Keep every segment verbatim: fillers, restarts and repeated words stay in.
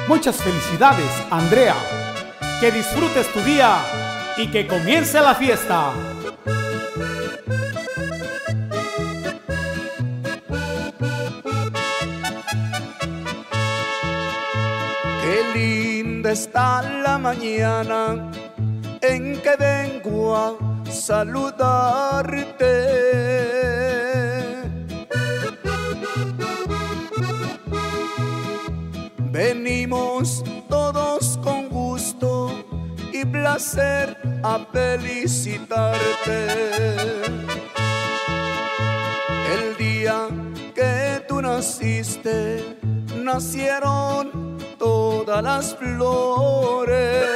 Muchas felicidades, Andrea. Que disfrutes tu día y que comience la fiesta. Qué linda está la mañana en que vengo a saludarte. Venimos todos con gusto y placer a felicitarte. El día que tú naciste, nacieron todas las flores.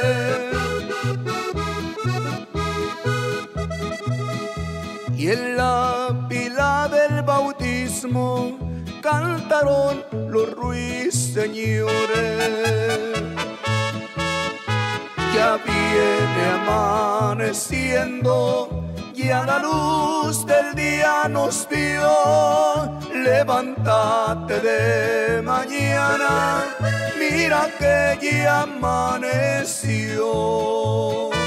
Y en la pila del bautismo cantaron los ruiseñores. Ya viene amaneciendo, ya la luz del día nos vio. Levántate de mañana, mira que ya amaneció.